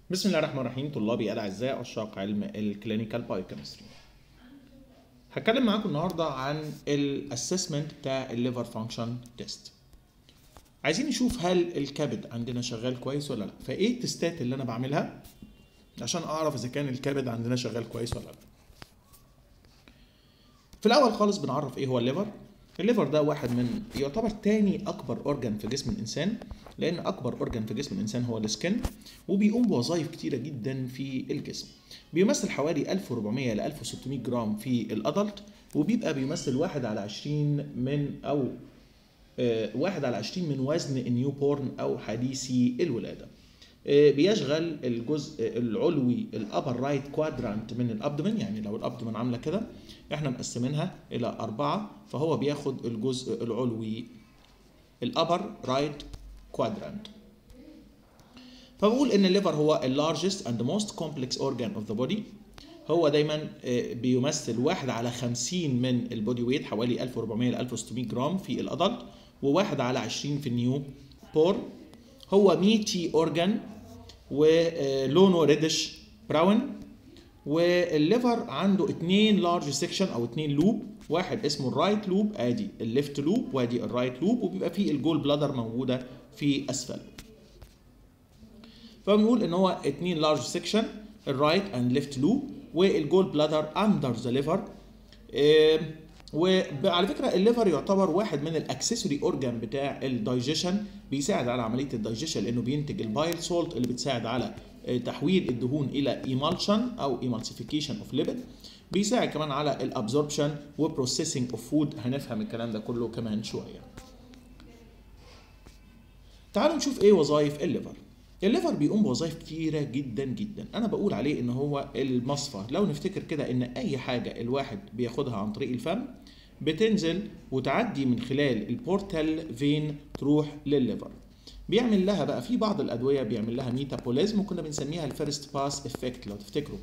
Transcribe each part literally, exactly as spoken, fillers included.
بسم الله الرحمن الرحيم. طلابي الاعزاء عشاق علم الكلينيكال بايوكيمستري، هتكلم معاكم النهارده عن الاسسمنت بتاع الليفر فانكشن تيست. عايزين نشوف هل الكبد عندنا شغال كويس ولا لا. فايه التستات اللي انا بعملها عشان اعرف اذا كان الكبد عندنا شغال كويس ولا لا؟ في الاول خالص بنعرف ايه هو الليفر. الليفر ده واحد من يعتبر تاني اكبر اورجان في جسم الانسان، لان اكبر اورجان في جسم الانسان هو السكن، وبيقوم بوظائف كتيره جدا في الجسم. بيمثل حوالي ألف وأربعمية ل ألف وستمية جرام في الادلت، وبيبقى بيمثل واحد على عشرين من او آه واحد على عشرين من وزن النيو بورن او حديثي الولاده. بيشغل الجزء العلوي الابر رايت كوادرانت من الابدومين، يعني لو الابدومين عامله كده احنا مقسمينها الى اربعه، فهو بياخد الجزء العلوي الابر رايت كوادرانت. فبقول ان الليفر هو اللارجست اند موست كومبلكس اورجان اوف ذا بودي. هو دايما بيمثل واحد على خمسين من البودي ويت، حوالي ألف وأربعمية ل ألف وستمية جرام في الادلت، وواحد على عشرين في النيو بورن. هو ميتي اورجان ولونه ريدش براون، والليفر عنده اتنين لارج سيكشن او اتنين لوب، واحد اسمه الرايت لوب، ادي الليفت لوب وادي الرايت لوب، وبيبقى فيه الجول بلادر موجوده في اسفل. فبنقول ان هو اتنين لارج سيكشن، الرايت اند ليفت لوب، والجول بلادر اندر ذا ليفر. وعلى فكره الليفر يعتبر واحد من الاكسسوري اورجان بتاع الدايجيشن، بيساعد على عمليه الدايجيشن لانه بينتج البايل سولت اللي بتساعد على تحويل الدهون الى ايمالشن او ايمالسيفيكيشن اوف ليبيد. بيساعد كمان على الابزوربشن وبروسيسنج اوف فود، هنفهم الكلام ده كله كمان شويه. تعالوا نشوف ايه وظائف الليفر. الليفر بيقوم بوظائف كتيره جدا جدا، انا بقول عليه ان هو المصفى. لو نفتكر كده ان اي حاجه الواحد بياخدها عن طريق الفم بتنزل وتعدي من خلال البورتال فين تروح للليفر. بيعمل لها بقى في بعض الادويه بيعمل لها ميتابوليزم، وكنا بنسميها الفيرست باس افكت لو تفتكروا.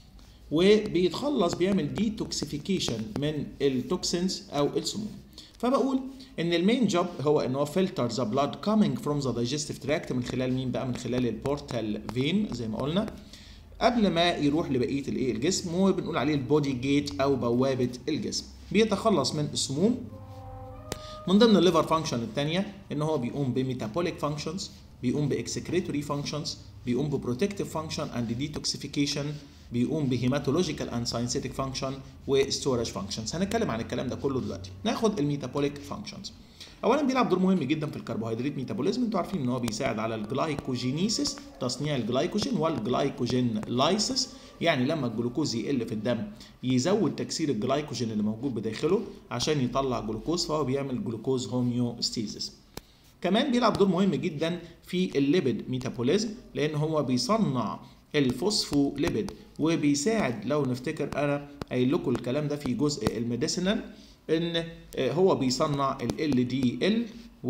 وبيتخلص بيعمل ديتوكسيفيكيشن من التوكسينز او السموم. فبقول ان المين جوب هو ان هو فلتر ذا بلاد كامينج فروم ذا دايجستيف تراكت، من خلال مين بقى؟ من خلال البورتال فين زي ما قلنا، قبل ما يروح لبقيه الايه الجسم، وبنقول عليه البودي جيت او بوابه الجسم. بيتخلص من السموم. من ضمن الليفر فانكشن الثانيه ان هو بيقوم بميتابوليك فانكشنز، بيقوم باكسكريتوري فانكشنز، بيقوم ببروتكتيف فانكشن اند ديتوكسيفيكيشن، بيقوم بهيماتولوجيكال اند ساينسيتك فانكشن وستورج فانكشنز. هنتكلم عن الكلام ده كله دلوقتي. ناخد الميتابوليك فانكشنز. اولا بيلعب دور مهم جدا في الكربوهيدرات ميتابوليزم. انتوا عارفين ان هو بيساعد على الجلايكوجينيسيس، تصنيع الجلايكوجين، والجلايكوجين لايسيس، يعني لما الجلوكوز يقل في الدم يزود تكسير الجلايكوجين اللي موجود بداخله عشان يطلع جلوكوز، فهو بيعمل جلوكوز هوميوستيزيس. كمان بيلعب دور مهم جدا في الليبيد ميتابوليزم، لان هو بيصنع الفوسفوليبيد، وبيساعد لو نفتكر انا قايل لكم الكلام ده في جزء الميديسينال، ان هو بيصنع ال دي ال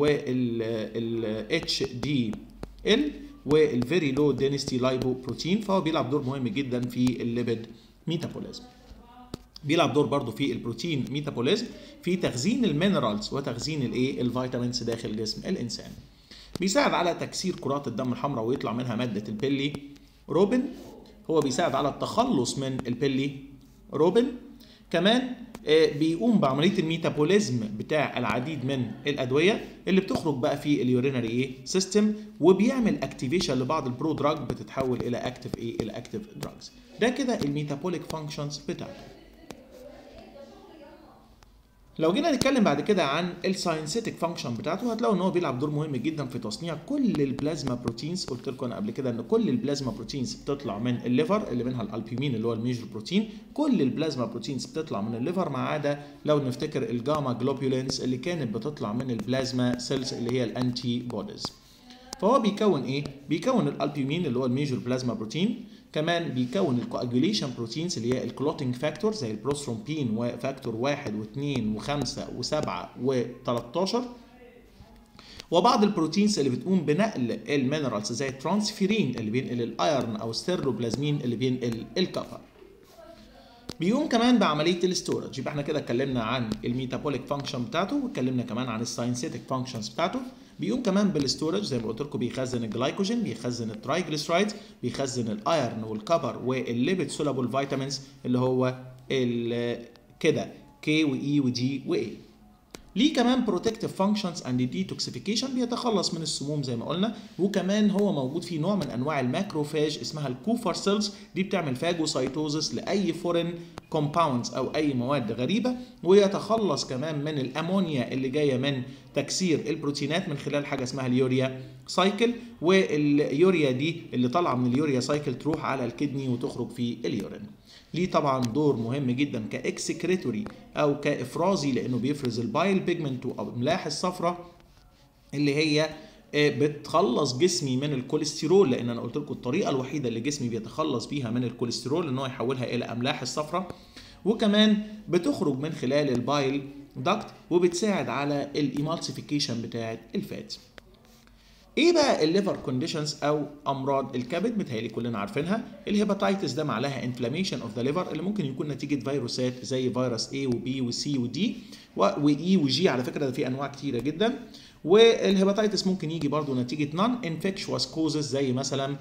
وال اتش دي ال والفيري لو دينستي لايبو بروتين، فهو بيلعب دور مهم جدا في الليبيد ميتابوليزم. بيلعب دور برضه في البروتين ميتابوليزم، في تخزين المينرالز وتخزين الايه الفيتامينز داخل جسم الانسان. بيساعد على تكسير كرات الدم الحمراء ويطلع منها ماده البيلي روبين. هو بيساعد على التخلص من البيلي روبين. كمان بيقوم بعمليه الميتابوليزم بتاع العديد من الادويه اللي بتخرج بقى في اليورينري ايه سيستم، وبيعمل اكتيفيشن لبعض البرو دراج بتتحول الى اكتيف ايه الى اكتيف دراجز. ده كده الميتابوليك فانكشنز بتاعته. لو جينا نتكلم بعد كده عن الساينسيتك فانكشن بتاعته، هتلاقوا ان هو بيلعب دور مهم جدا في تصنيع كل البلازما بروتينز. قلت لكم انا قبل كده ان كل البلازما بروتينز بتطلع من الليفر، اللي منها الالبومين اللي هو الميجر بروتين. كل البلازما بروتينز بتطلع من الليفر ما عدا لو نفتكر الجاما جلوبولينز اللي كانت بتطلع من البلازما سيلز اللي هي الانتي بوديز. فهو بيكون ايه؟ بيكون الالبومين اللي هو الميجر بلازما بروتين، كمان بيكون الكواجوليشن بروتينز اللي هي الكلوتينج فاكتور زي البروثرومبين وفاكتور واحد واثنين وخمسة وسبعة وتلتاشر، وبعض البروتينز اللي بتقوم بنقل المينرالز زي الترانسفيرين اللي بينقل الايرن او الستيرلوبلازمين اللي بينقل الكفر. بيقوم كمان بعمليه الاستورج. يبقى احنا كده اتكلمنا عن الميتابوليك فانكشن بتاعته، واتكلمنا كمان عن الساينسيتك فانكشنز بتاعته. بيقوم كمان بالستورج زي ما قلت لكم، بيخزن الجلايكوجين، بيخزن الترايجليسرايدز، بيخزن الايرن والكبر والليبيد سولابل فيتامينز اللي هو كده كي واي ودي واي. ليه كمان بروتكتيف فانكشنز اند ديتوكسيفيكيشن، بيتخلص من السموم زي ما قلنا، وكمان هو موجود فيه نوع من انواع الماكروفاج اسمها الكوفر سيلز، دي بتعمل فاجوسايتوزس لاي فورين كومباوندز او اي مواد غريبه، ويتخلص كمان من الامونيا اللي جايه من تكسير البروتينات من خلال حاجه اسمها اليوريا سايكل، واليوريا دي اللي طالعه من اليوريا سايكل تروح على الكدني وتخرج في اليورين. ليه طبعا دور مهم جدا كاكسكريتوري او كافرازي، لانه بيفرز البايل بيجمنت او الاملاح الصفراء اللي هي بتخلص جسمي من الكوليسترول، لان انا قلت لكم الطريقه الوحيده اللي جسمي بيتخلص بيها من الكوليسترول ان هو يحولها الى املاح الصفراء، وكمان بتخرج من خلال البايل داكت وبتساعد على الايمالسيفيكيشن بتاعه الفات. ايه بقى الليفر كونديشنز او امراض الكبد؟ متهيألي كلنا عارفينها. الهيباتايتس ده معناها انفلاميشن اوف ذا ليفر، اللي ممكن يكون نتيجه فيروسات زي فيروس A وبي وسي ودي واي وجي، على فكره ده في انواع كتيره جدا. والهيباتايتس ممكن يجي برضو نتيجه نون انفكشوس كوزز زي مثلا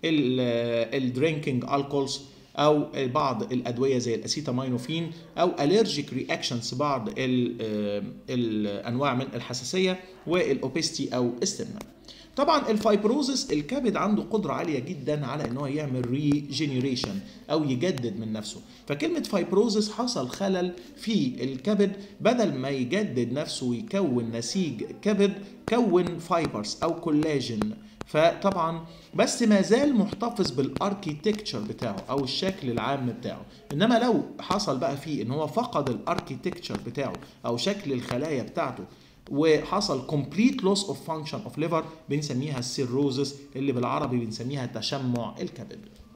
الدرينكينج الكولز او بعض الادويه زي الاسيتامينوفين، او الرجيك رياكشنز بعض الانواع من الحساسيه، والاوبستي او السمنه. طبعا الفايبروزس، الكبد عنده قدره عاليه جدا على ان هو يعمل ريجينيريشن او يجدد من نفسه، فكلمه فايبروزس حصل خلل في الكبد، بدل ما يجدد نفسه ويكون نسيج كبد كون فايبرز او كولاجين، فطبعا بس ما زال محتفظ بالاركيتكتشر بتاعه او الشكل العام بتاعه. انما لو حصل بقى فيه ان هو فقد الاركيتكتشر بتاعه او شكل الخلايا بتاعته وحصل complete loss of function of liver، بنسميها السيروزس، اللي بالعربي بنسميها تشمع الكبد.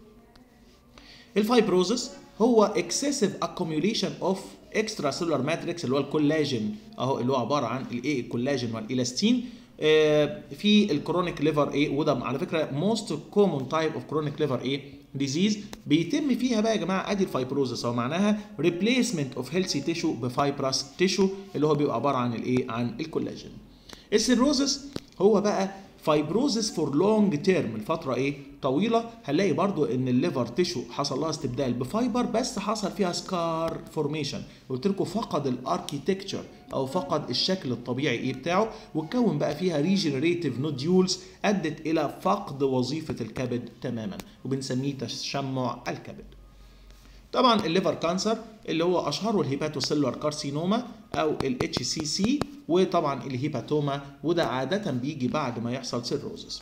الفايبروزس هو excessive accumulation of extracellular matrix اللي هو الكولاجين اهو، اللي هو عباره عن الايه الكولاجين والالاستين في الكرونيك ليفر ايه، وده على فكره موست كومون تايب اوف كرونيك ليفر ايه ديزيز بيتم فيها بقى يا جماعه. ادي الفايبروزس هو معناها ريبليسمنت اوف هيلثي تيشو بفايبرس تيشو اللي هو بيبقى عباره عن الايه عن الكولاجين. السيروزس هو بقى فايبروزس فور لونج تيرم، الفتره ايه طويله، هنلاقي برضو ان الليفر تيشو حصل لها استبدال بفايبر بس حصل فيها سكار فورميشن، قلت لكم فقد الاركيتكتشر او فقد الشكل الطبيعي ايه بتاعه، واتكون بقى فيها ريجنريتيف نوديولز ادت الى فقد وظيفه الكبد تماما، وبنسميه تشمع الكبد. طبعا الليفر كانسر اللي هو اشهره الهيباتوسيلولار كارسينوما او الاتش سي سي، وطبعا الهيباتوما، وده عاده بيجي بعد ما يحصل سيروزس.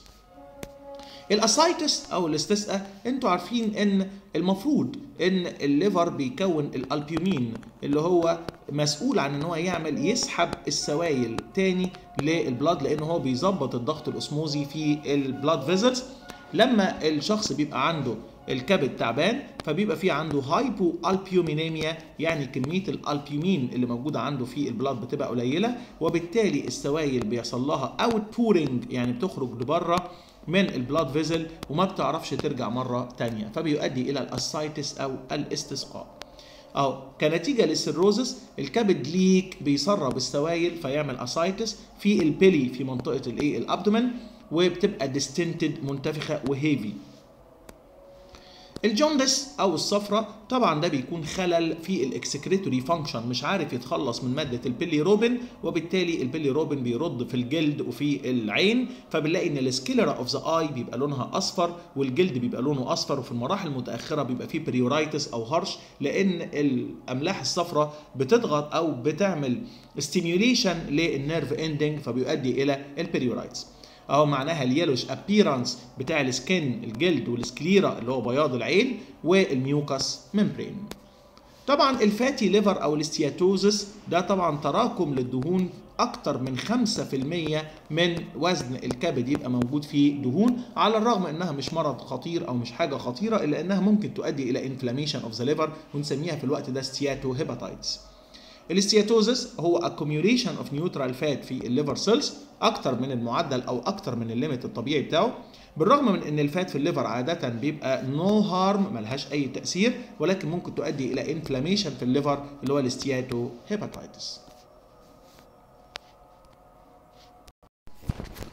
الاسايتس او الاستسقاء، انتوا عارفين ان المفروض ان الليفر بيكون الالبيومين اللي هو مسؤول عن ان هو يعمل يسحب السوائل تاني للبلاد، لان هو بيظبط الضغط الاسموزي في البلاد فيزلز. لما الشخص بيبقى عنده الكبد تعبان فبيبقى في عنده هايبو البيومينيميا، يعني كميه الالبيومين اللي موجوده عنده في البلاد بتبقى قليله، وبالتالي السوائل بيحصل لها اوت بورنج، يعني بتخرج لبره من البلاد فيزل وما بتعرفش ترجع مره ثانيه، فبيؤدي الى الاسايتس او الاستسقاء. او كنتيجه للسيروزس الكبد ليك بيسرب السوائل فيعمل اسايتس في البلي في منطقه الايه الابدومن، وبتبقى ديستنتد منتفخه وهيفي. الجوندس او الصفرة طبعا ده بيكون خلل في الاكسكريتوري فانكشن، مش عارف يتخلص من ماده البيليروبين، وبالتالي البيليروبين بيرد في الجلد وفي العين، فبنلاقي ان السكيلرا اوف ذا اي بيبقى لونها اصفر والجلد بيبقى لونه اصفر، وفي المراحل المتاخره بيبقى فيه بريورايتس او هرش، لان الاملاح الصفراء بتضغط او بتعمل ستيميوليشن للنيرف اندنج فبيؤدي الى البريورايتس. اهو معناها اليلوش ابيرانس بتاع السكن الجلد والسكليرا اللي هو بياض العين والميوكس ممبرين. طبعا الفاتي ليفر او الاستياتوزس ده طبعا تراكم للدهون، اكتر من خمسة في المية من وزن الكبد يبقى موجود فيه دهون، على الرغم انها مش مرض خطير او مش حاجه خطيره، الا انها ممكن تؤدي الى انفلاميشن اوف ذا ليفر، ونسميها في الوقت ده ستياتو هيباتايتس. الاستياتوزس هو accumulation of neutral fat في الليفر سيلز اكتر من المعدل او اكتر من الليميت الطبيعي بتاعه، بالرغم من ان الفات في الليفر عاده بيبقى نو هارم ملهاش اي تاثير، ولكن ممكن تؤدي الى انفلاميشن في الليفر اللي هو الاستياتو هيباتايتس.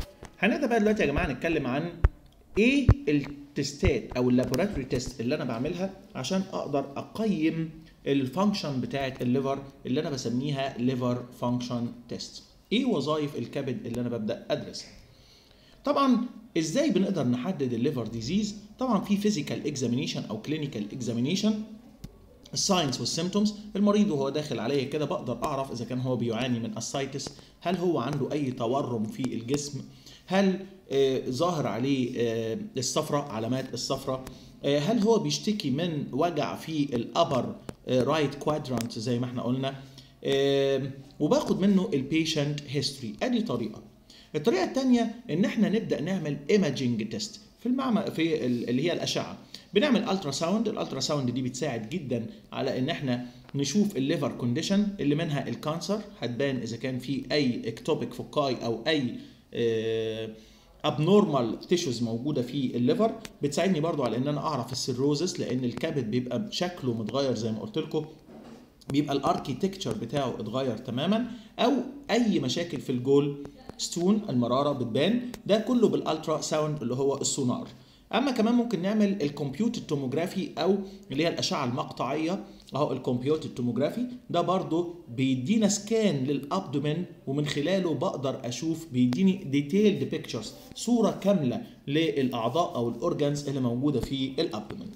هنبدا بقى دلوقتي يا جماعه نتكلم عن ايه التستات او اللابوراتوري تيست اللي انا بعملها عشان اقدر اقيم الفانكشن بتاعه الليفر اللي انا بسميها ليفر فانكشن تيست. ايه وظائف الكبد اللي انا ببدا ادرسها؟ طبعا ازاي بنقدر نحدد الليفر ديزيز؟ طبعا في فيزيكال اكزامينيشن او كلينيكال اكزامينيشن، الساينس والسيمتومز، المريض وهو داخل عليا كده بقدر اعرف اذا كان هو بيعاني من اسايتس، هل هو عنده اي تورم في الجسم، هل آه ظاهر عليه آه الصفرة، علامات الصفرة، آه هل هو بيشتكي من وجع في الابر رايت كوادرانت زي ما احنا قلنا، آه وباخد منه البيشنت هيستوري. ادي طريقه. الطريقه الثانيه ان احنا نبدا نعمل ايماجينج تيست في المعمل، في اللي هي الاشعه. بنعمل الترا ساوند، الالترا ساوند دي بتساعد جدا على ان احنا نشوف الليفر كونديشن اللي منها الكانسر، هتبان اذا كان في اي اكتوبيك فوكاي او اي ابنورمال تيشوز موجوده في الليفر. بتساعدني برضو على ان انا اعرف السيروزس، لان الكبد بيبقى شكله متغير زي ما قلت لكم، بيبقى الاركيتكتشر بتاعه اتغير تماما، او اي مشاكل في الجول ستون المراره بتبان. ده كله بالالترا ساوند اللي هو السونار. اما كمان ممكن نعمل الكمبيوتر توموجرافي او اللي هي الاشعه المقطعيه، اهو الكمبيوتر توموجرافي ده برضو بيدينا سكان للابدومين، ومن خلاله بقدر اشوف، بيديني ديتيلد بيكتشرز، صوره كامله للاعضاء او الاورجانز اللي موجوده في الابدومين.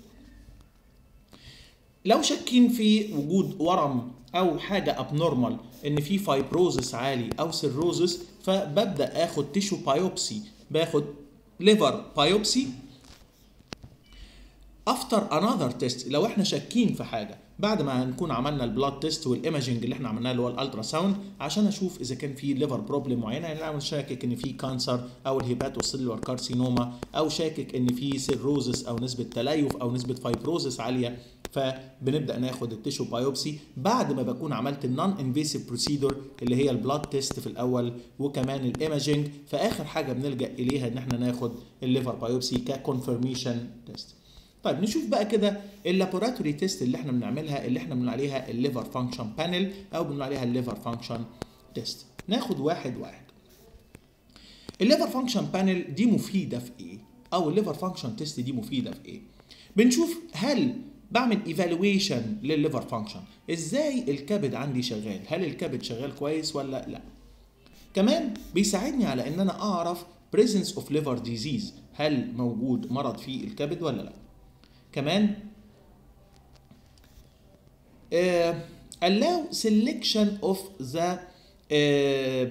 لو شاكين في وجود ورم او حاجه ابنورمال، ان في فايبروزس عالي او سيروزس، فببدا اخد تيشو بايوبسي، باخد ليفر بايوبسي افتر انذر تيست. لو احنا شاكين في حاجه بعد ما هنكون عملنا البلاد تيست والايماجنج اللي احنا عملناه اللي هو الالترا ساوند، عشان اشوف اذا كان في ليفر بروبلم معينه. يعني انا شاكك ان في كانسر او الهيباتوسيلولار كارسينوما، او شاكك ان في سيروزس او نسبه تليف او نسبه فايبروزس عاليه، فبنبدا ناخد التيشو بايوبسي بعد ما بكون عملت النون انفيسيف بروسيدور اللي هي البلاد تيست في الاول، وكمان الايماجنج. فاخر حاجه بنلجا اليها ان احنا ناخد الليفر بايوبسي ككونفirmation تيست. طيب نشوف بقى كده اللابوراتوري تيست اللي احنا بنعملها، اللي احنا بنقول عليها الليفر فانكشن بانل او بنقول عليها الليفر فانكشن تيست. ناخد واحد واحد. الليفر فانكشن بانل دي مفيده في ايه؟ او الليفر فانكشن تيست دي مفيده في ايه؟ بنشوف هل بعمل ايفالويشن للليفر فانكشن، ازاي الكبد عندي شغال، هل الكبد شغال كويس ولا لا. كمان بيساعدني على ان انا اعرف presence of liver disease، هل موجود مرض في الكبد ولا لا. كمان uh, allow selection of the uh,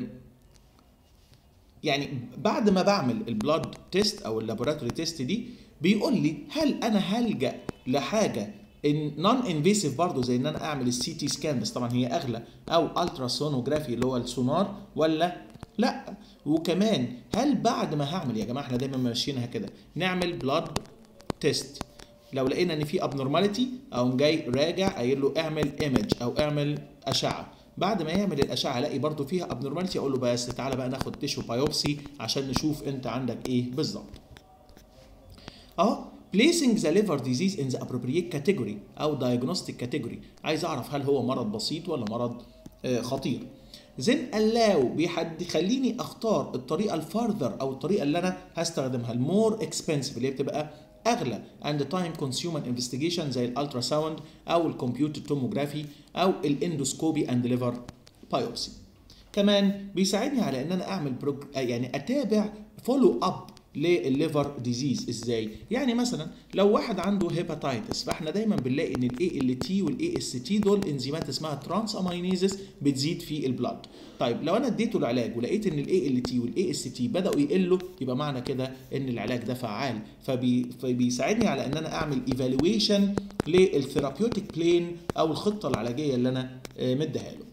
يعني بعد ما بعمل البلاد تيست او اللابوراتوري تيست دي بيقول لي هل انا هلجأ لحاجه نون انفيسيف برضه زي ان انا اعمل السي تي سكان، بس طبعا هي اغلى، او الترا سونوجرافي اللي هو السونار، ولا لا. وكمان هل بعد ما هعمل، يا جماعه احنا دايما ماشيينها كده، نعمل بلاد تيست، لو لقينا ان في ابنورماليتي اقوم جاي راجع قايل له اعمل ايمج او اعمل اشعه. بعد ما يعمل الاشعه الاقي برضو فيها ابنورماليتي، اقول له بس تعالى بقى ناخد تيشو بايوبسي عشان نشوف انت عندك ايه بالظبط. اهو placing the liver disease in the appropriate category او diagnostic category، عايز اعرف هل هو مرض بسيط ولا مرض آه خطير. then allow بيحد يخليني اختار الطريقه الفارذر او الطريقه اللي انا هستخدمها المور اكسبنسيف اللي هي بتبقى اغلى and time consuming investigation زي الالترا ساوند او الكمبيوتر توموجرافي او الاندوسكوبي اند ليفر بايوبسي. كمان بيساعدني على ان انا اعمل بروج... يعني اتابع فولو اب للليفر ديزيز. ازاي؟ يعني مثلا لو واحد عنده هيباتايتس، فاحنا دايما بنلاقي ان الاي ال تي والاي اس تي دول انزيمات اسمها ترانس امينيزز بتزيد في البلاد. طيب لو انا اديته العلاج ولقيت ان الاي ال تي والاي اس تي بداوا يقلوا، يبقى معنى كده ان العلاج ده فعال، فبي فبيساعدني على ان انا اعمل ايفالويشن للثيرابيوتيك بلين او الخطه العلاجيه اللي انا مديها له.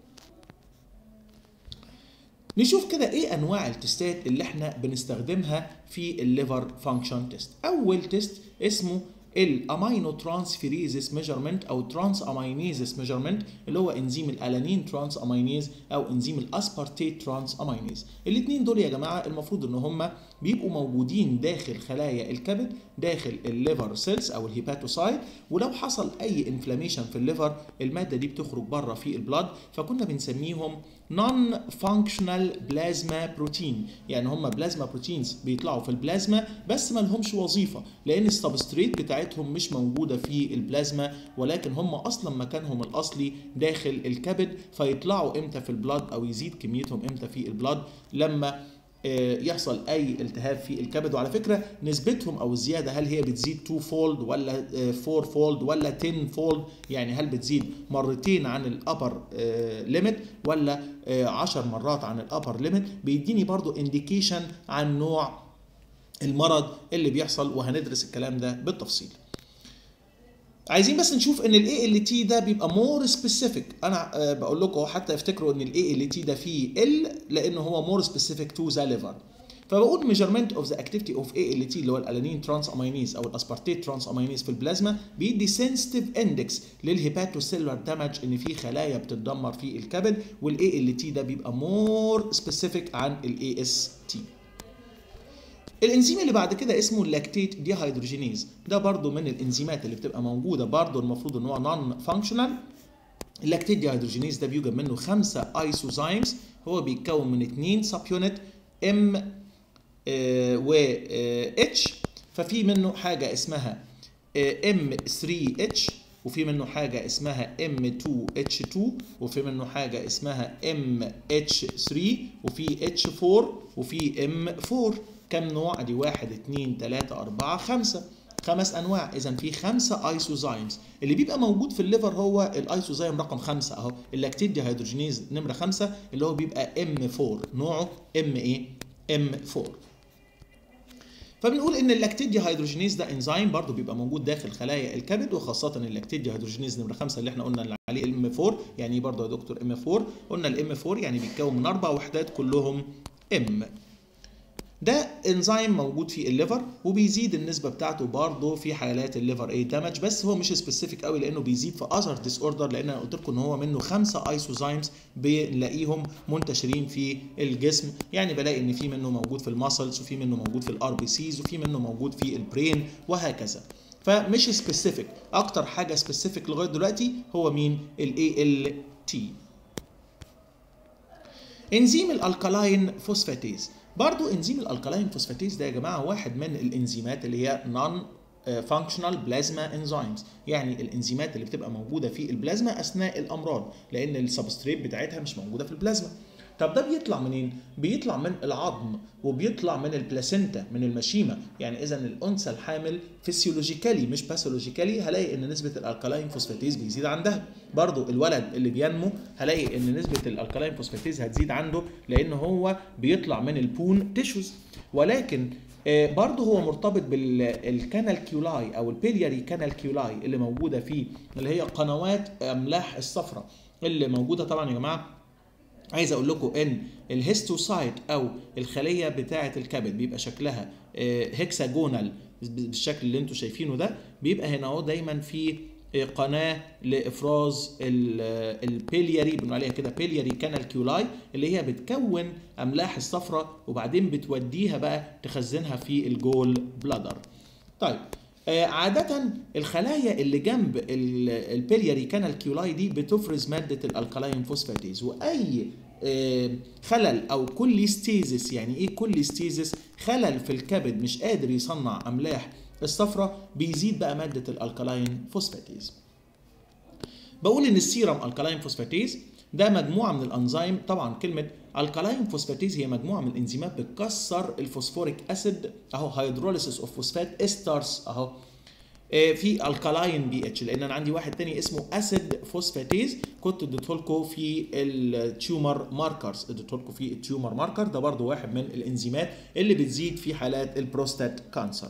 نشوف كده ايه انواع التستات اللي احنا بنستخدمها في الليفر فانكشن تيست. اول تيست اسمه الامينو ترانسفيريزس ميجرمنت او ترانس امينيزس ميجرمنت، اللي هو انزيم الالانين ترانس امينيز او انزيم الاسبارتيت ترانس امينيز. الاثنين دول يا جماعه المفروض ان هم بيبقوا موجودين داخل خلايا الكبد داخل الليفر سيلز او الهيباتوسايت، ولو حصل اي انفلاميشن في الليفر الماده دي بتخرج بره في البلاد، فكنا بنسميهم نون فانكشنال بلازما بروتين، يعني هم بلازما بروتينز بيطلعوا في البلازما بس ما لهمش وظيفه لان السبستريت بتاعتهم مش موجوده في البلازما، ولكن هم اصلا مكانهم الاصلي داخل الكبد، فيطلعوا امتى في البلاد او يزيد كميتهم امتى في البلاد لما يحصل اي التهاب في الكبد. وعلى فكره نسبتهم او الزياده هل هي بتزيد اتنين فولد ولا اربعة فولد ولا عشرة فولد، يعني هل بتزيد مرتين عن الابر ليميت ولا عشر مرات عن الابر ليميت، بيديني برضو انديكيشن عن نوع المرض اللي بيحصل، وهندرس الكلام ده بالتفصيل. عايزين بس نشوف ان الاي ال تي ده بيبقى مور سبيسيفيك، انا أه بقول لكم حتى افتكروا ان الاي ال تي ده فيه ال لانه هو مور سبيسيفيك تو ذا ليفر، فبقول ميجرمنت اوف ذا اكتيفيتي اوف اي ال تي اللي هو الالانين ترانس امينيز او الاسبارتيت ترانس امينيز في البلازما، بيدي سنسيتيف اندكس للهيباتوسيلولار دامج ان في خلايا بتتدمر في الكبد، والاي ال تي ده بيبقى مور سبيسيفيك عن الاي اس تي. الانزيم اللي بعد كده اسمه اللاكتيت ديهيدروجينيز، ده برضو من الانزيمات اللي بتبقى موجوده برضو المفروض ان هو نون فانكشنال. اللاكتيت ديهيدروجينيز ده بيوجد منه خمسه ايسوزايمز، هو بيتكون من اثنين سب يونت ام و اتش، ففي منه حاجه اسمها ام ثري اتش، وفي منه حاجه اسمها ام تو اتش تو، وفي منه حاجه اسمها ام اتش ثري، وفي اتش فور، وفي ام فور. كم نوع؟ ادي واحد اتنين تلاته اربعه خمسه، خمس انواع، اذا في خمسه ايسوزايمز. اللي بيبقى موجود في الليفر هو الايسوزايم رقم خمسه اهو، اللاكتيت ديهيدروجينيز نمره خمسه اللي هو بيبقى ام فور، نوعه ام ايه؟ ام فور. فبنقول ان اللاكتيت ديهيدروجينيز ده انزيم برضه بيبقى موجود داخل خلايا الكبد، وخاصه اللاكتيت ديهيدروجينيز نمره خمسه اللي احنا قلنا عليه الام فور، يعني ايه برضه يا دكتور ام فور؟ قلنا الام فور يعني بيتكون من اربع وحدات كلهم ام. ده انزيم موجود في الليفر وبيزيد النسبه بتاعته برضه في حالات الليفر اي دامج، بس هو مش سبيسيفيك قوي لانه بيزيد في اذر ديس اوردر، لان انا قلت لكم ان هو منه خمسه ايسوزايمز بنلاقيهم منتشرين في الجسم، يعني بلاقي ان في منه موجود في الماسلز، وفي منه موجود في الار بي سيز، وفي منه موجود في البرين وهكذا. فمش سبيسيفيك، اكتر حاجه سبيسيفيك لغايه دلوقتي هو مين؟ الاي ال تي. انزيم الالكالاين فوسفاتيز، برضو انزيم الالكالاين فوسفاتيز ده يا جماعه واحد من الانزيمات اللي هي نون فانكشنال بلازما انزيمز، يعني الانزيمات اللي بتبقى موجوده في البلازما اثناء الامراض لان السبستريت بتاعتها مش موجوده في البلازما. طب ده بيطلع منين؟ بيطلع من العظم وبيطلع من البلاسينتا من المشيمه، يعني اذا الانثى الحامل فيسيولوجيكالي مش باثولوجيكالي هلاقي ان نسبه الالكالاين فوسفاتيز بيزيد عندها، برضو الولد اللي بينمو هلاقي ان نسبه الالكالاين فوسفاتيز هتزيد عنده لان هو بيطلع من البون تيشوز. ولكن برضه هو مرتبط بالكانالكيولاي او البيلياري كانالكيولاي اللي موجوده فيه، اللي هي قنوات املاح الصفراء اللي موجوده. طبعا يا جماعه عايز اقول لكم ان الهيستوسايت او الخليه بتاعه الكبد بيبقى شكلها هيكساجونال بالشكل اللي انتم شايفينه ده، بيبقى هنا اهو دايما في قناه لافراز البيلياري، بنقول عليها كده بيلياري كانالكيولاي، اللي هي بتكون املاح الصفراء وبعدين بتوديها بقى تخزنها في الجول بلادر. طيب عادة الخلايا اللي جنب البيلياري كانالكيولاي دي بتفرز مادة الالكالاين فوسفاتيز، واي خلل او كوليستيزيس، يعني ايه كوليستيزيس؟ خلل في الكبد مش قادر يصنع املاح الصفراء، بيزيد بقى مادة الالكالاين فوسفاتيز. بقول ان السيرم الكالاين فوسفاتيز ده مجموعة من الانزيم، طبعا كلمة الكالاين فوسفاتيز هي مجموعة من الانزيمات بتكسر الفوسفوريك اسيد اهو، هيدروليسيس اوف فوسفات استرز اهو في الكالاين بي اتش، لان انا عندي واحد تاني اسمه اسيد فوسفاتيز كنت اديته لكم في التيومر ماركرز، اديته لكم في التيومر ماركر، ده برضو واحد من الانزيمات اللي بتزيد في حالات البروستات كانسر.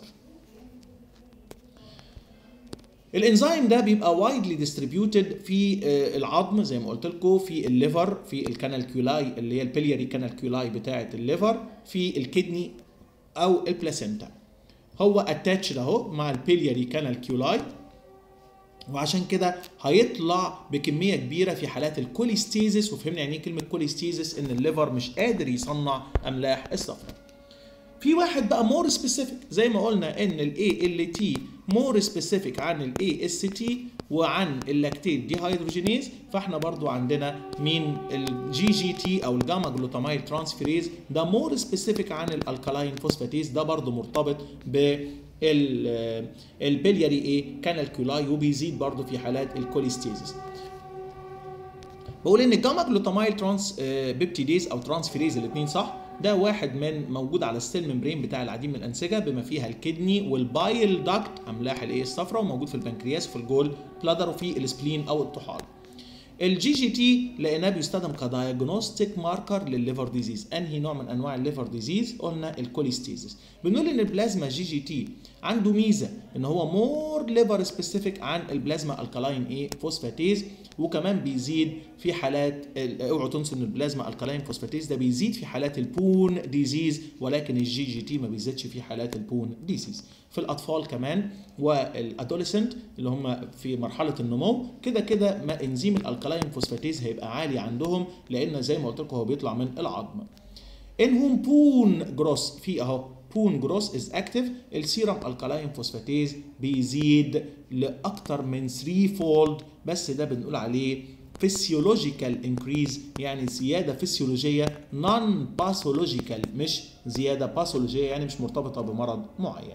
الانزيم ده بيبقى وايدلي ديستريبيوتد في العظم زي ما قلت لكم، في الليفر، في الكانالكيولاي اللي هي البيلياري كانالكيولاي بتاعه الليفر، في الكدني او البلاسينتا. هو اتاتشد اهو مع البيلياري كانالكيولاي، وعشان كده هيطلع بكميه كبيره في حالات الكوليستيزيس، وفهمنا يعني ايه كلمه كوليستيزيس؟ ان الليفر مش قادر يصنع املاح الصفراء. في واحد بقى مور سبيسيفيك زي ما قلنا ان الاي ال تي مور سبيسيفيك عن الاي اس تي وعن اللاكتيت دي هيدروجينيز، فاحنا برضو عندنا مين الجي جي تي او الجاما جلوتاميل ترانسفيريز، ده مور سبيسيفيك عن الالكالاين فوسفاتيز، ده برضو مرتبط ب البلياري ايه كانالكولاي وبيزيد برضو في حالات الكوليستيزيس. بقول ان الجاما جلوتاميل ترانس بيبتيديز او ترانسفيريز الاثنين صح، ده واحد من موجود على السيل ممبرين بتاع العديد من الانسجه بما فيها الكدني والبايل داكت املاح الايه الصفراء، وموجود في البنكرياس وفي الجول بلادر وفي السبلين او الطحال. الجي جي تي لقيناه بيستخدم كدايجنوستيك ماركر للليفر ديزيز. انهي نوع من انواع الليفر ديزيز؟ قلنا الكوليستيزيس. بنقول ان البلازما جي جي تي عنده ميزه ان هو مور ليفر سبيسيفيك عن البلازما الكالاين ايه فوسفاتيز، وكمان بيزيد في حالات، اوعوا تنسوا ان البلازما الكالاين فوسفاتيز ده بيزيد في حالات البون ديزيز، ولكن الجي جي تي ما بيزيدش في حالات البون ديزيز. في الاطفال كمان والادوليسنت اللي هم في مرحله النمو كده كده ما انزيم الالكالاين فوسفاتيز هيبقى عالي عندهم، لان زي ما قلت لكم هو بيطلع من العظم. انهم بون جروس في اهو بون جروس از اكتف، السيرم الكالاين فوسفاتيز بيزيد لاكثر من ثلاثة فولد، بس ده بنقول عليه فيسيولوجيكال انكريز، يعني زياده فسيولوجيه نون باثولوجيكال، مش زياده باثولوجيه يعني مش مرتبطه بمرض معين.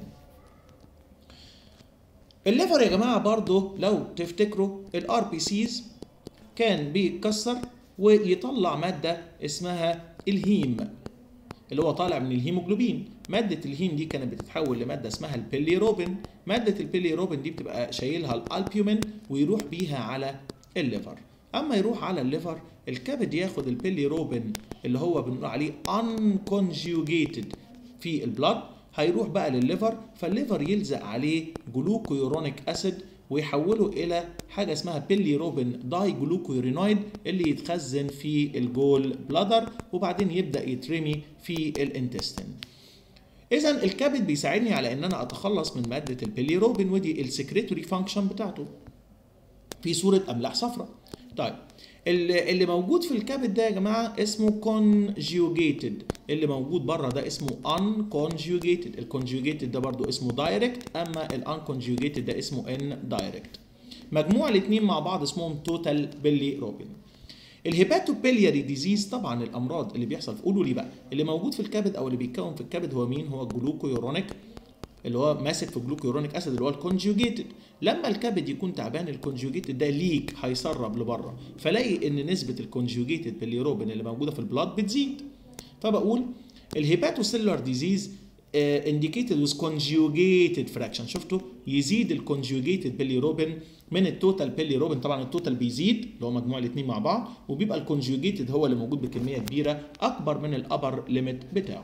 الليفر يا جماعه برضو لو تفتكروا الار بي سيز كان بيتكسر ويطلع ماده اسمها الهيم اللي هو طالع من الهيموجلوبين. ماده الهيم دي كانت بتتحول لماده اسمها البيليروبين. ماده البيليروبين دي بتبقى شايلها الالبيومين ويروح بيها على الليفر. اما يروح على الليفر الكبد ياخد البيليروبين اللي هو بنقول عليه unconjugated في البلاد، هيروح بقى للليفر، فالليفر يلزق عليه جلوكويورونيك اسيد ويحوله الى حاجه اسمها بيليروبين داي جلوكويرينويد اللي يتخزن في الجول بلادر وبعدين يبدا يترمي في الانتستين. اذا الكبد بيساعدني على ان انا اتخلص من ماده البيليروبين، ودي السكريتوري فانكشن بتاعته في صوره املاح صفراء. طيب اللي موجود في الكبد ده يا جماعه اسمه كونجيوجيتد، اللي موجود بره ده اسمه unconjugated. الكونجيوجيتد ده برضو اسمه دايركت، اما الانكونجيوجيتد ده اسمه ان دايركت. مجموع الاثنين مع بعض اسمهم توتال بيليروبين. الهيباتوبيلياري ديزيز طبعا الامراض اللي بيحصل، قولوا لي بقى اللي موجود في الكبد او اللي بيتكون في الكبد هو مين؟ هو الجلوكويورونيك اللي هو ماسك في الجلوكيورونيك اسيد اللي هو الكونجيوجيتد. لما الكبد يكون تعبان الكونجيوجيتد ده ليك هيسرب لبره، فلاقي ان نسبه الكونجيوجيتد بيليروبين اللي موجوده في البلاد بتزيد. فبقول الهيباتوسيلولار ديزيز indicated with conjugated fraction. شفتوا يزيد الكونجيوجيتد بيليروبين من التوتال بيليروبين، طبعا التوتال بيزيد اللي هو مجموع الاثنين مع بعض، وبيبقى الكونجيوجيتد هو اللي موجود بكميه كبيره اكبر من الابر ليميت بتاعه.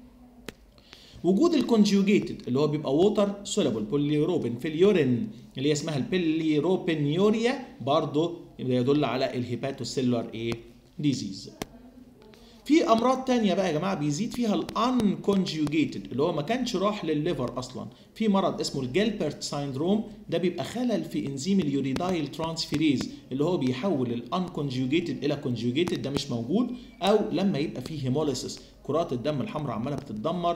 وجود الكونجيوجيتد اللي هو بيبقى ووتر سولابل بوليروبين في اليورين اللي هي اسمها البيليروبينيوريا برضه يدل على الهيباتوسيلولار ايه ديزيز. في امراض تانية بقى يا جماعه بيزيد فيها الانكونجيوجيتد اللي هو ما كانش راح للليفر اصلا. في مرض اسمه الجيلبرت سايندروم، ده بيبقى خلل في انزيم اليوريدايل ترانسفيريز اللي هو بيحول الانكونجيوجيتد الى كونجيوجيتد، ده مش موجود. او لما يبقى فيه هيموليسيس، كرات الدم الحمراء عماله بتتدمر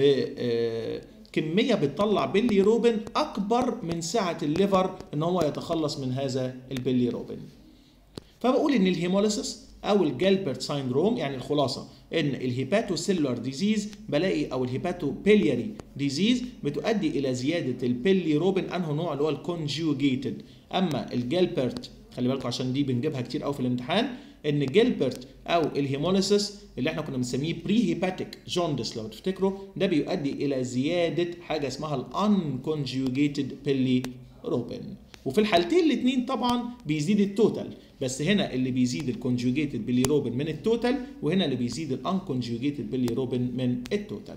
بكميه بتطلع بيليروبين اكبر من سعه الليفر ان هو يتخلص من هذا البيليروبين. فبقول ان الهيموليسيس او الجيلبرت سايندروم يعني الخلاصه ان الهيباتوسيلولار ديزيز بلاقي او الهيباتوبيلياري ديزيز بتؤدي الى زياده البيليروبين انه نوع اللي هو الكونجيوجيتد. اما الجيلبرت خلي بالكم عشان دي بنجيبها كتير قوي في الامتحان، ان جيلبرت او الهيموليسيس اللي احنا كنا بنسميه بري هيباتيك جوندس لو تفتكروا، ده بيؤدي الى زياده حاجه اسمها الانكونجيوجيتد بيليروبين. وفي الحالتين الاثنين طبعا بيزيد التوتال، بس هنا اللي بيزيد الكونجوجيتد بيليروبين من التوتال، وهنا اللي بيزيد الانكونجوجيتد بيليروبين من التوتال.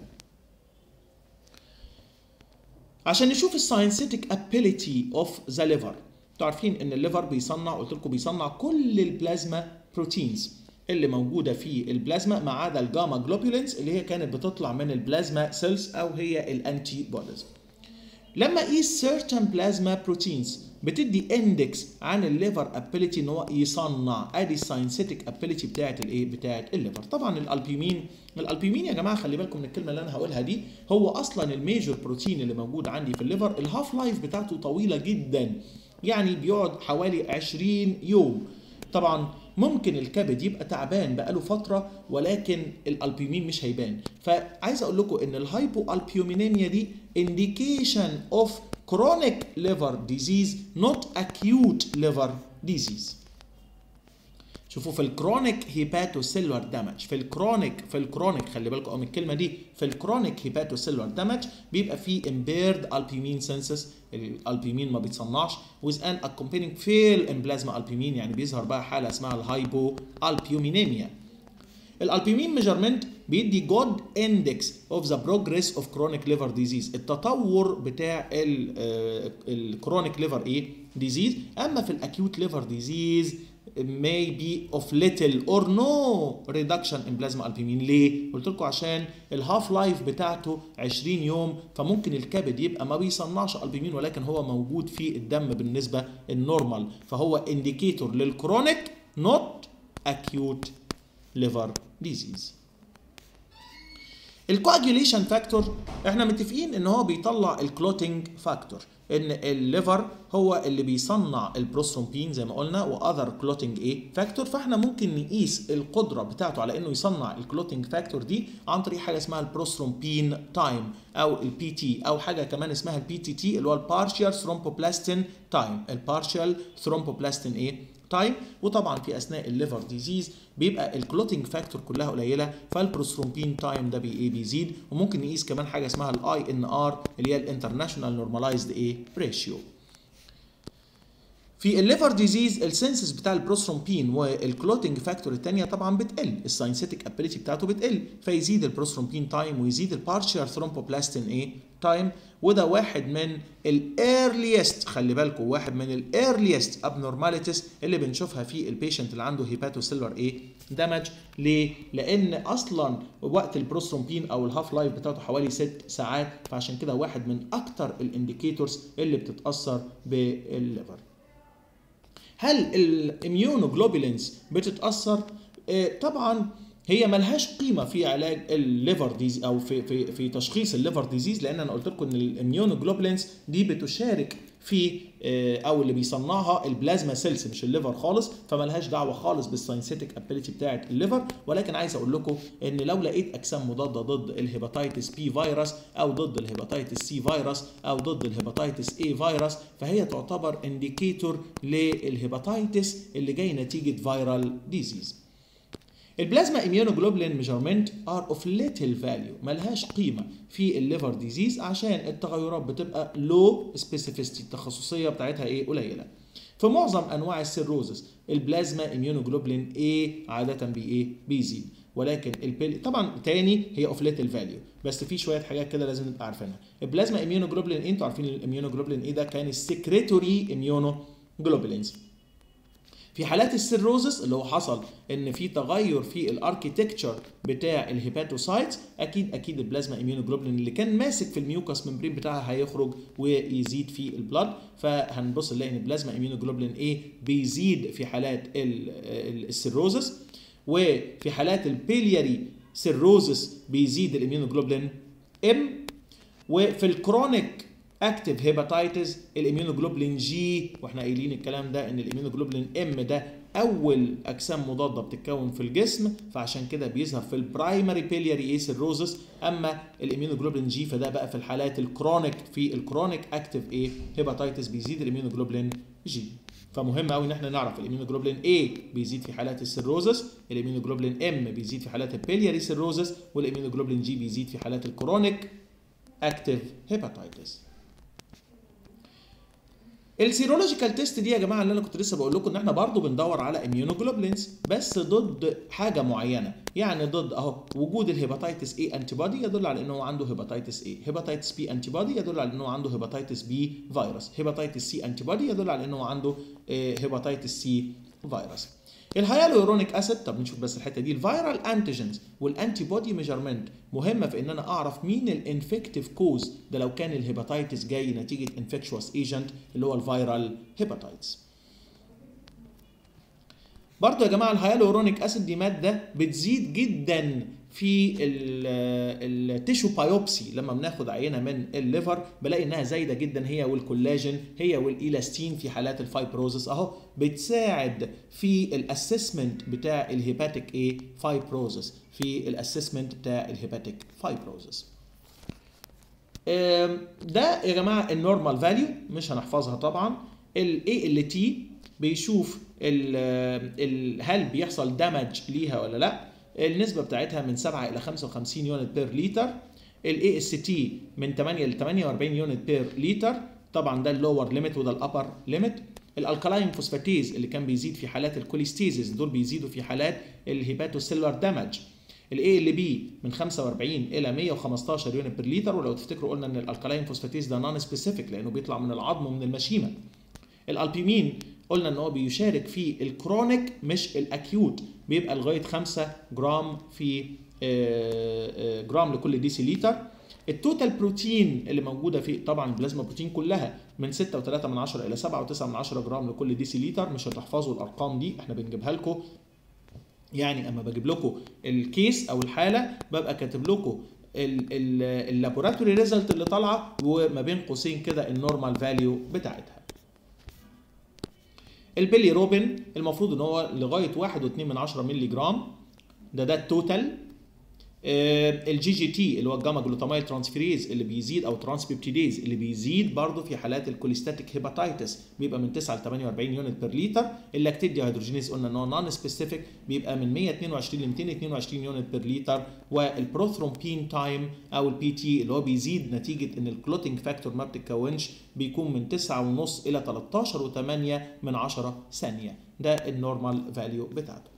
عشان نشوف الساينسيتك ابيليتي اوف ذا ليفر، انتوا عارفين ان الليفر بيصنع، قلت لكم بيصنع كل البلازما بروتينز اللي موجوده في البلازما ما عدا الجاما جلوبولينز اللي هي كانت بتطلع من البلازما سيلز او هي الانتي بوديز. لما اقيس certain plasma proteins بتدي اندكس عن الليفر ابيليتي ان هو يصنع، ادي الساينسيتك ابيليتي بتاعه الايه بتاعه الليفر. طبعا الالبيومين، الالبيومين يا جماعه خلي بالكم من الكلمه اللي انا هقولها دي، هو اصلا الميجور بروتين اللي موجود عندي في الليفر، الهاف لايف بتاعته طويله جدا، يعني بيقعد حوالي عشرين يوم. طبعا ممكن الكبد يبقى تعبان بقاله فتره ولكن الالبيومين مش هيبان. فعايز اقول لكم ان الهايبو البيومينيميا دي indication of chronic liver disease not acute liver disease. شوفوا في الكرونيك هيباتوسيلولار دامج، في الكرونيك في الكرونيك خلي بالكم من الكلمه دي، في الكرونيك هيباتوسيلولار دامج بيبقى فيه impaired albumin synthesis، الالبيومين ما بيتصنعش with an accompanying fail in plasma albumin، يعني بيظهر بقى حاله اسمها الهايبو البيومينيميا. الالبيومين ميجرمنت بيدي جود اندكس اوف ذا بروجريس اوف كرونيك ليفر ديزيز، التطور بتاع الكرونيك ليفر ايه ديزيز. اما في الاكيوت ليفر ديزيز may be of little or no reduction in plasma albumin. ليه؟ قلت لكم عشان الهاف لايف بتاعته عشرين يوم، فممكن الكبد يبقى ما بيصنعش البومين ولكن هو موجود في الدم بالنسبه النورمال، فهو انديكيتور للكرونيك not acute liver disease. الكواجيوليشن فاكتور احنا متفقين ان هو بيطلع الكلوتينج فاكتور، ان الليفر هو اللي بيصنع البروسترومبين زي ما قلنا واذر كلوتينج ايه فاكتور، فاحنا ممكن نقيس القدره بتاعته على انه يصنع الكلوتينج فاكتور دي عن طريق حاجه اسمها البروسترومبين تايم او البي تي، او حاجه كمان اسمها البي تي تي اللي هو البارشال ثرومبوبلاستين تايم، البارشال ثرومبوبلاستين ايه تايم. وطبعا في اثناء الليفر ديزيز بيبقى الكلوتينج فاكتور كلها قليله، فالبروسترومبين تايم ده بي ايه بيزيد. وممكن نقيس كمان حاجه اسمها الاي ان ار اللي هي الانترناشونال نورماليزد ايه ريشيو. في الليفر ديزيز السنسس بتاع البروسترومبين والكلوتينج فاكتور الثانيه طبعا بتقل، الساينسيتك ابيليتي بتاعته بتقل، فيزيد البروسترومبين تايم ويزيد البارشال ثرومبوبلاستين ايه تايم. وده واحد من الايرليست، خلي بالكم واحد من الايرليست ابنورماليتيز اللي بنشوفها في البيشنت اللي عنده هيباتوسيلولار ايه دامج. ليه؟ لان اصلا وقت البروسترومبين او الهاف لايف بتاعته حوالي ست ساعات، فعشان كده واحد من اكتر الانديكيتورز اللي بتتاثر بالليفر. هل الاميونوجلوبولينز بتتاثر؟ آه طبعا هي ملهاش قيمه في علاج الليفر ديز او في في في تشخيص الليفر ديزيز، لان انا قلت لكم ان الاميونوجلوبولينز دي بتشارك في او اللي بيصنعها البلازما سيلز مش الليفر خالص، فملهاش دعوه خالص بالساينسيتك ابيليتي بتاعه الليفر. ولكن عايز اقول لكم ان لو لقيت اجسام مضاده ضد الهيباتيتس بي فيروس او ضد الهيباتيتس سي فيروس او ضد الهيباتيتس اي فيروس، فهي تعتبر انديكيتور للهيباتيتس اللي جاي نتيجه فيرال ديزيز. البلازما اميونوجلوبولين ميجرمنت ار اوف ليتل فاليو، ملهاش قيمه في الليفر ديزيز عشان التغيرات بتبقى لو سبيسيفيستي، التخصصيه بتاعتها ايه قليله. في معظم انواع السيروزس البلازما اميونوجلوبولين ايه عاده بي ايه بيزيد، ولكن البيل طبعا تاني هي اوف ليتل فاليو، بس في شويه حاجات كده لازم نبقى عارفينها. البلازما اميونوجلوبولين ايه انتوا عارفين الاميونوجلوبولين ايه ده كان السكريتوري اميونوجلوبولينز. في حالات السيروزس اللي هو حصل ان في تغير في الاركيتكتشر بتاع الهيباتوسايتس، اكيد اكيد البلازما اميونوجلوبولين اللي كان ماسك في الميوكس ممبرين بتاعها هيخرج ويزيد في البلاد، فهنبص نلاقي ان البلازما اميونوجلوبولين ايه بيزيد في حالات السيروزس، وفي حالات البيلياري سيروزس بيزيد الاميونوجلوبولين ام، وفي الكرونيك اكتيف هيباتيتس الاميونوجلوبولين جي، واحنا قايلين الكلام ده ان الاميونوجلوبولين ام ده اول اجسام مضاده بتتكون في الجسم، فعشان كده بيظهر في البرايمري بيلياري اي سيروزس. اما الاميونوجلوبولين جي فده بقى في الحالات الكرونيك، في الكرونيك اكتيف ايه هيباتيتس بيزيد الاميونوجلوبولين جي. فمهم قوي ان احنا نعرف الاميونوجلوبولين اي بيزيد في حالات السيروزس، الاميونوجلوبولين ام بيزيد في حالات البيلياري سيروزس، والاميونوجلوبولين جي بيزيد في حالات الكرونيك اكتيف هيباتيتس. السيرولوجيكال تيست دي يا جماعه اللي انا كنت لسه بقول لكم ان احنا برضو بندور على اميونوجلوبولينز بس ضد حاجه معينه، يعني ضد اهو وجود الهيباتيتس اي انتي بودي يدل على انه عنده هيباتيتس اي، هيباتيتس بي انتي بودي يدل على انه عنده هيباتيتس بي فيروس، هيباتيتس سي انتي بودي يدل على انه عنده هيباتيتس سي فيروس. الهيالورونيك اسيد، طب نشوف بس الحته دي. الفيرال انتيجنز والانتي بودي ميجرمنت مهمه في ان انا اعرف مين الانفكتيف كوز، ده لو كان الهيباتيتس جاي نتيجه انفكشوس ايجنت اللي هو الفيرال هيباتيتس. برضه يا جماعه الهيالورونيك اسيد دي ماده بتزيد جدا في التيشو بايوبسي، لما بناخد عينه من الليفر بلاقي انها زايده جدا، هي والكولاجين هي والايلاستين في حالات الفايبروزس اهو، بتساعد في الاسسمنت بتاع الهيباتيك ايه فايبروزس، في الاسسمنت بتاع الهيباتيك فايبروزس. ده يا جماعه النورمال فاليو مش هنحفظها طبعا. الاي ال تي بيشوف ال ال هل بيحصل دامج ليها ولا لا، النسبه بتاعتها من سبعة الى خمسة وخمسين يونت بير لتر. الاي اس تي من ثمانية ل ثمانية وأربعين يونت بير لتر، طبعا ده اللور ليميت وده الابر ليميت. الالكالاين فوسفاتيز اللي كان بيزيد في حالات الكوليستيزيس دول بيزيدوا في حالات الهيباتوسيلولار دامج. الاي ال بي من خمسة وأربعين الى مية وخمستاشر يونت بير لتر، ولو تفتكروا قلنا ان الالكالاين فوسفاتيز ده نون سبيسيفيك لانه بيطلع من العظم ومن المشيمه. الالبيمين قلنا ان هو بيشارك في الكرونيك مش الاكيوت، بيبقى لغايه خمسة جرام في جرام لكل ديسي لتر. التوتال بروتين اللي موجوده في طبعا البلازما بروتين كلها من ستة فاصلة ثلاثة من عشرة الى سبعة فاصلة تسعة من عشرة جرام لكل ديسي لتر، مش هتحفظوا الارقام دي احنا بنجيبها لكم، يعني اما بجيب لكم الكيس او الحاله ببقى كاتب لكم اللابوراتوري ريزلت اللي طالعه وما بين قوسين كده النورمال فاليو بتاعتها. البيلي روبين المفروض ان هو لغايه واحد فاصلة اثنين من عشرة مللي جرام، ده ده التوتال. الجي جي تي اللي هو الجاما جلوتاميل ترانسفيريز اللي بيزيد او ترانسبيبتيديز اللي بيزيد برضه في حالات الكوليستاتيك هيباتيتس بيبقى من تسعة ل ثمانية وأربعين يونت بير لتر. اللاكتيت دي هيدروجينيز قلنا ان هو نون سبيسيفيك بيبقى من مية واثنين وعشرين ل مئتين واثنين وعشرين يونت بير لتر. والبروثرومبين تايم او البي تي اللي هو بيزيد نتيجه ان الكلوتينج فاكتور ما بتتكونش بيكون من تسعة ونص الى تلتاشر فاصلة ثمانية من عشرة ثانيه، ده النورمال فاليو بتاعته.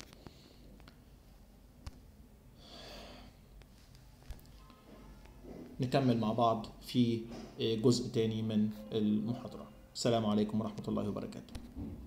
نكمل مع بعض في جزء تاني من المحاضرة. السلام عليكم ورحمة الله وبركاته.